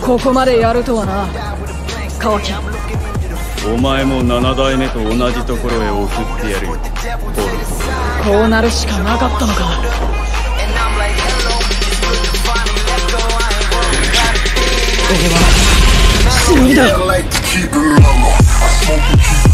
ここまでやるとはな、カワキ。 お前も7代目と同じところへ送ってやるよ、ポル。 こうなるしかなかったのか。これは死にだ。